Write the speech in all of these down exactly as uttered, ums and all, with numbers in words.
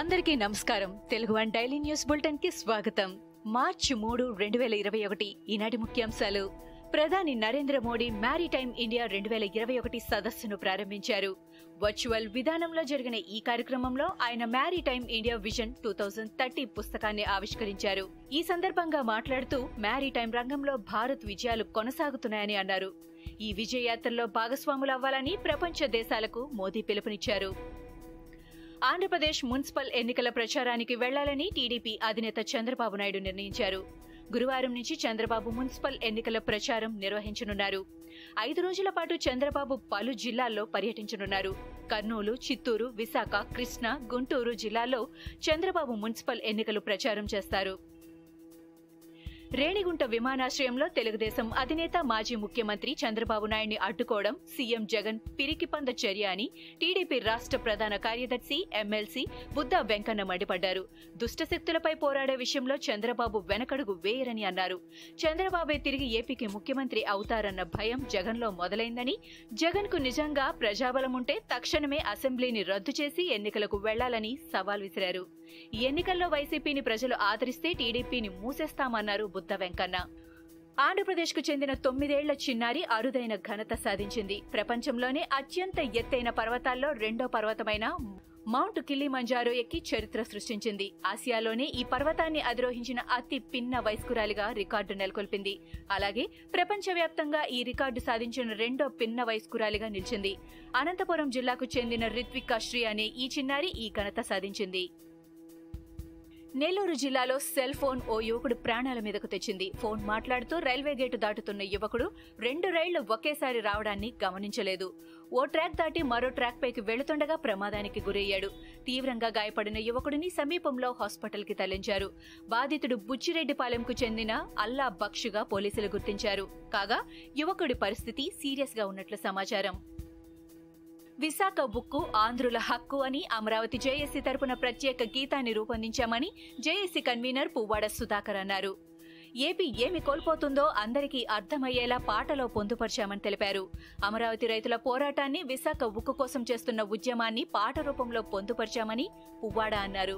అందరికీ నమస్కారం. Telugu one daily news bulletin కి స్వాగతం. మార్చి మూడు రెండు వేల ఇరవై ఒకటి ఈనాటి ముఖ్యాంశాలు. ప్రధాని నరేంద్ర మోడీ మ్యారిటైమ్ ఇండియా రెండు వేల ఇరవై ఒకటి సదస్సును ప్రారంభించారు. వర్చువల్ విధానంలో జరిగిన ఈ కార్యక్రమంలో ఆయన maritime India vision two thousand thirty పుస్తకాన్ని ఆవిష్కరించారు. ఈ సందర్భంగా మాట్లాడుతూ మ్యారిటైమ్ రంగంలో భారత్ విజయాలు కొనసాగుతున్నాయని అన్నారు. ఈ విజయయాత్రలో భాగస్వాములు అవ్వాలని ప్రపంచ దేశాలకు మోదీ పిలుపునిచ్చారు. ఆంధ్రప్రదేశ్ మున్సిపల్ ఎన్నికల ప్రచారానికి వెళ్లాలని టీడీపీ అధినేత చంద్రబాబు నాయుడు నిర్ణయించారు. గురువారం నుంచి చంద్రబాబు మున్సిపల్ ఎన్నికల ప్రచారం నిర్వహించనున్నారు. ఐదు రోజుల పాటు చంద్రబాబు పలు జిల్లాల్లో పర్యటించనున్నారు. కర్నూలు, చిత్తూరు, విశాఖ, కృష్ణా, గుంటూరు జిల్లాల్లో చంద్రబాబు మున్సిపల్ ఎన్నికలు ప్రచారం చేస్తారు. రేణిగుంట విమానాశ్రయంలో తెలుగుదేశం అధినేత మాజీ ముఖ్యమంత్రి చంద్రబాబు నాయుడిని అడ్డుకోవడం సీఎం జగన్ పిరికిపంద చర్య అని టీడీపీ రాష్ట్ర ప్రధాన కార్యదర్శి ఎమ్మెల్సీ బుద్దా వెంకన్న మండిపడ్డారు. దుష్టశక్తులపై పోరాడే విషయంలో చంద్రబాబు వెనకడుగు వేయరని అన్నారు. చంద్రబాబే తిరిగి ఏపీకి ముఖ్యమంత్రి అవుతారన్న భయం జగన్లో మొదలైందని, జగన్ కు నిజంగా ప్రజాబలం ఉంటే తక్షణమే అసెంబ్లీని రద్దు చేసి ఎన్నికలకు వెళ్లాలని సవాల్ విసిరారు. ఈ ఎన్నికల్లో వైసీపీని ప్రజలు ఆదరిస్తే టీడీపీని మూసేస్తామన్నారు బుద్ద వెంకన్న. ఆంధ్రప్రదేశ్ కు చెందిన తొమ్మిదేళ్ల చిన్నారి అరుదైన ఘనత సాధించింది. ప్రపంచంలోనే అత్యంత ఎత్తైన పర్వతాల్లో రెండో పర్వతమైన మౌంట్ కిలిమంజారో ఎక్కి చరిత్ర సృష్టించింది. ఆసియాలోనే ఈ పర్వతాన్ని అధిరోహించిన అతి పిన్న వయస్కురాలిగా రికార్డు నెలకొల్పింది. అలాగే ప్రపంచవ్యాప్తంగా ఈ రికార్డు సాధించిన రెండో పిన్న వయస్కురాలిగా నిలిచింది. అనంతపురం జిల్లాకు చెందిన రిత్వికా శ్రీ అనే ఈ చిన్నారి ఈ ఘనత సాధించింది. నెల్లూరు జిల్లాలో సెల్ ఫోన్ ఓ యువకుడు ప్రాణాల మీదకు తెచ్చింది. ఫోన్ మాట్లాడుతూ రైల్వే గేటు దాటుతున్న యువకుడు రెండు రైళ్లు ఒకేసారి రావడాన్ని గమనించలేదు. ఓ ట్రాక్ దాటి మరో ట్రాక్ పైకి వెళుతుండగా ప్రమాదానికి గురయ్యాడు. తీవ్రంగా గాయపడిన యువకుడిని సమీపంలో హాస్పిటల్ కి తరలించారు. బాధితుడు బుచ్చిరెడ్డిపాలెంకు చెందిన అల్లా బక్షుగా పోలీసులు గుర్తించారు. కాగా యువకుడి పరిస్థితి సీరియస్ గా ఉన్నట్లు సమాచారం. విశాఖ ఉక్కు ఆంధ్రుల హక్కు అని అమరావతి జేఏసీ తరపున ప్రత్యేక గీతాన్ని రూపొందించామని జేఏసీ కన్వీనర్ పువ్వాడ సుధాకర్ అన్నారు. ఏపీ ఏమి కోల్పోతుందో అందరికీ అర్థమయ్యేలా పాటలో పొందుపరిచామని తెలిపారు. అమరావతి రైతుల పోరాటాన్ని, విశాఖ ఉక్కు కోసం చేస్తున్న ఉద్యమాన్ని పాట రూపంలో పొందుపరిచామని పువ్వాడ అన్నారు.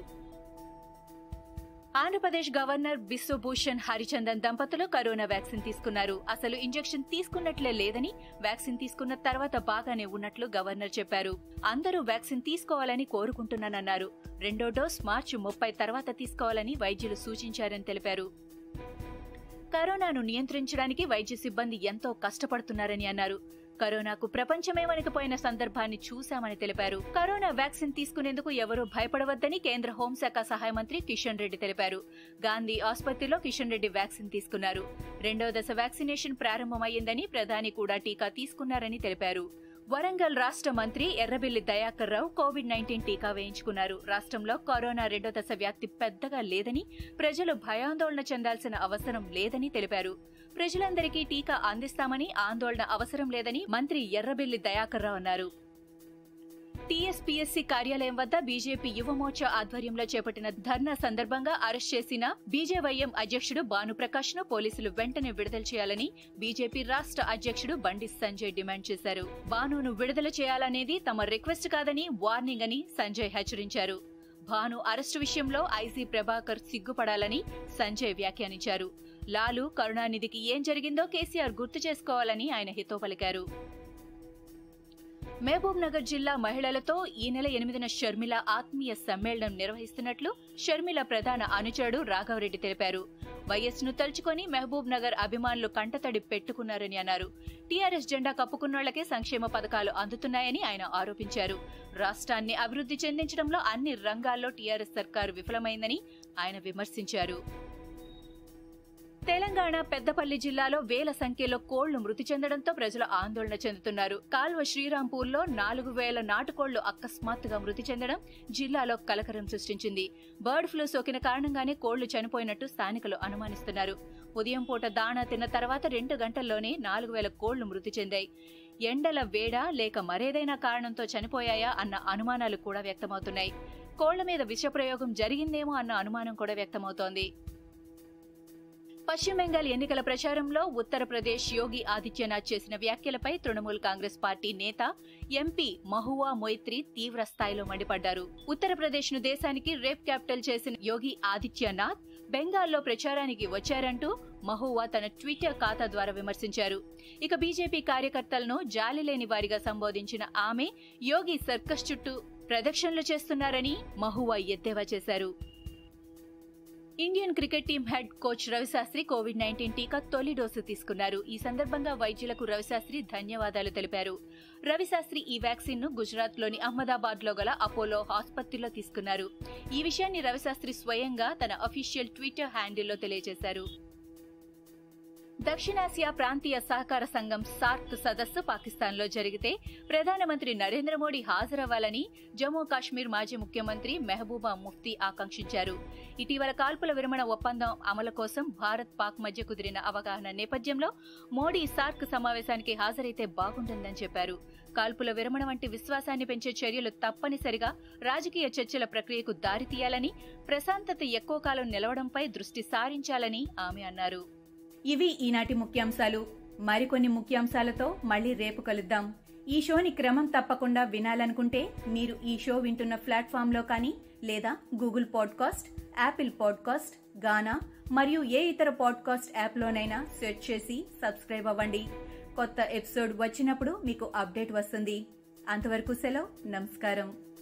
ఆంధ్రప్రదేశ్ గవర్నర్ బిశ్వభూషణ్ హరిచందన్ దంపతులు కరోనా వ్యాక్సిన్ తీసుకున్నారు. అసలు ఇంజెక్షన్ తీసుకున్నట్లే లేదని, వ్యాక్సిన్ తీసుకున్న తర్వాత బాగానే ఉన్నట్లు గవర్నర్ చెప్పారు. అందరూ వ్యాక్సిన్ తీసుకోవాలని కోరుకుంటున్నానన్నారు. రెండో డోస్ మార్చి ముప్పై తర్వాత తీసుకోవాలని వైద్యులు సూచించారని తెలిపారు. కరోనాను నియంత్రించడానికి వైద్య సిబ్బంది ఎంతో కష్టపడుతున్నారని అన్నారు. కరోనాకు ప్రపంచమే వణికిపోయిన సందర్భాన్ని చూశామని తెలిపారు. కరోనా వ్యాక్సిన్ తీసుకునేందుకు ఎవరూ భయపడవద్దని కేంద్ర హోంశాఖ సహాయ మంత్రి కిషన్ రెడ్డి తెలిపారు. గాంధీ ఆసుపత్రిలో కిషన్ రెడ్డి వ్యాక్సిన్ తీసుకున్నారు. రెండో దశ వ్యాక్సినేషన్ ప్రారంభమయ్యిందని, ప్రధాని కూడా టీకా తీసుకున్నారని తెలిపారు. వరంగల్ రాష్ట్ర మంత్రి ఎర్రబెల్లి దయాకర్ రావు కోవిడ్ నైన్టీన్ టీకా వేయించుకున్నారు. రాష్ట్రంలో కరోనా రెండో దశ వ్యాప్తి పెద్దగా లేదని, ప్రజలు భయాందోళన చెందాల్సిన అవసరం లేదని తెలిపారు. ప్రజలందరికీ టీకా అందిస్తామని, ఆందోళన అవసరం లేదని మంత్రి ఎర్రబెల్లి దయాకర్ రావు అన్నారు. టీఎస్పీఎస్సీ కార్యాలయం వద్ద బీజేపీ యువమోర్చా ఆధ్వర్యంలో చేపట్టిన ధర్నా సందర్భంగా అరెస్ట్ చేసిన బీజేవైఎం అధ్యక్షుడు భానుప్రకాష్ ను పోలీసులు వెంటనే విడుదల చేయాలని బీజేపీ రాష్ట్ర అధ్యక్షుడు బండి సంజయ్ డిమాండ్ చేశారు. భానును విడుదల చేయాలనేది తమ రిక్వెస్ట్ కాదని, వార్నింగ్ అని సంజయ్ హెచ్చరించారు. భాను అరెస్టు విషయంలో ఐజీ ప్రభాకర్ సిగ్గుపడాలని సంజయ్ వ్యాఖ్యానించారు. లాలు, కరుణానిధికి ఏం జరిగిందో కేసీఆర్ గుర్తు చేసుకోవాలని ఆయన హితో పలికారు. మహబూబ్ నగర్ జిల్లా మహిళలతో ఈ నెల ఎనిమిదిన షర్మిల ఆత్మీయ సమ్మేళనం నిర్వహిస్తున్నట్లు షర్మిల ప్రధాన అనుచరుడు రాఘవరెడ్డి తెలిపారు. వైఎస్ ను తలుచుకొని మహబూబ్ నగర్ అభిమానులు కంటతడి పెట్టుకున్నారని అన్నారు. టీఆర్ఎస్ జెండా కప్పుకున్నోళ్లకే సంక్షేమ పథకాలు అందుతున్నాయని ఆయన ఆరోపించారు. రాష్ట్రాన్ని అభివృద్ధి చెందించడంలో అన్ని రంగాల్లో టీఆర్ఎస్ సర్కారు విఫలమైందని ఆయన విమర్శించారు. తెలంగాణ పెద్దపల్లి జిల్లాలో వేల సంఖ్యలో కోళ్లు మృతి చెందడంతో ప్రజలు ఆందోళన చెందుతున్నారు. కాల్వ శ్రీరాంపూర్లో నాలుగు వేల నాటుకోళ్లు అకస్మాత్తుగా మృతి చెందడం జిల్లాలో కలకరం సృష్టించింది. బర్డ్ ఫ్లూ సోకిన కారణంగానే కోళ్లు చనిపోయినట్టు స్థానికులు అనుమానిస్తున్నారు. ఉదయం పూట దాణా తిన్న తర్వాత రెండు గంటల్లోనే నాలుగు వేల కోళ్లు మృతి చెందాయి. ఎండల వేడా లేక మరేదైనా కారణంతో చనిపోయాయా అన్న అనుమానాలు కూడా వ్యక్తమవుతున్నాయి. కోళ్ల మీద విషప్రయోగం జరిగిందేమో అన్న అనుమానం కూడా వ్యక్తమవుతోంది. పశ్చిమ బెంగాల్ ఎన్నికల ప్రచారంలో ఉత్తరప్రదేశ్ యోగి ఆదిత్యనాథ్ చేసిన వ్యాఖ్యలపై తృణమూల్ కాంగ్రెస్ పార్టీ నేత ఎంపీ మహువా మొయిత్రీ తీవ్ర స్థాయిలో మండిపడ్డారు. ఉత్తరప్రదేశ్ ను దేశానికి రేప్ క్యాపిటల్ చేసిన యోగి ఆదిత్యనాథ్ బెంగాల్లో ప్రచారానికి వచ్చారంటూ మహువా తన ట్విట్టర్ ఖాతా ద్వారా విమర్శించారు. ఇక బీజేపీ కార్యకర్తలను జాలిలేని వారిగా సంబోధించిన ఆమె యోగి సర్కస్ చుట్టూ ప్రదక్షిణలు చేస్తున్నారని మహువా ఎద్దేవా చేశారు. Indian cricket team head coach Ravi Shastri covid nineteen టీకా తొలి డోసు తీసుకున్నారు. ఈ సందర్భంగా వైద్యులకు రవిశాస్త్రి ధన్యవాదాలు తెలిపారు. రవిశాస్త్రి ఈ వ్యాక్సిన్ ను గుజరాత్ లోని అహ్మదాబాద్ లో గల అపోలో ఆసుపత్రిలో తీసుకున్నారు. ఈ విషయాన్ని రవిశాస్త్రి స్వయంగా తన అఫీషియల్ ట్విట్టర్ హ్యాండిల్లో తెలియజేశారు. దక్షిణాసియా ప్రాంతీయ సహకార సంఘం సార్క్ సదస్సు పాకిస్తాన్ లో జరిగితే ప్రధానమంత్రి నరేంద్ర మోడీ హాజరవ్వాలని జమ్మూ కాశ్మీర్ మాజీ ముఖ్యమంత్రి మెహబూబా ముఫ్తీ ఆకాంక్షించారు. ఇటీవల కాల్పుల విరమణ ఒప్పందం అమలు కోసం భారత్ పాక్ మధ్య కుదిరిన అవగాహన నేపథ్యంలో మోడీ సార్క్ సమావేశానికి హాజరైతే బాగుంటుందని చెప్పారు. కాల్పుల విరమణ వంటి విశ్వాసాన్ని పెంచే చర్యలు తప్పనిసరిగా రాజకీయ చర్చల ప్రక్రియకు దారితీయాలని, ప్రశాంతత ఎక్కువ కాలం నిలవడంపై దృష్టి సారించాలని ఆమె అన్నారు. ఇవి ఈనాటి ముఖ్యాంశాలు. మరికొన్ని ముఖ్యాంశాలతో మళ్లీ రేపు కలుద్దాం. ఈ షోని క్రమం తప్పకుండా వినాలనుకుంటే మీరు ఈ షో వింటున్న ప్లాట్ఫామ్లో కానీ లేదా Google podcast, Apple podcast, Gaana మరియు ఏ ఇతర పాడ్కాస్ట్ యాప్లోనైనా సెర్చ్ చేసి సబ్స్క్రైబ్ అవ్వండి. కొత్త ఎపిసోడ్ వచ్చినప్పుడు మీకు అప్డేట్ వస్తుంది. అంతవరకు సెలవు. నమస్కారం.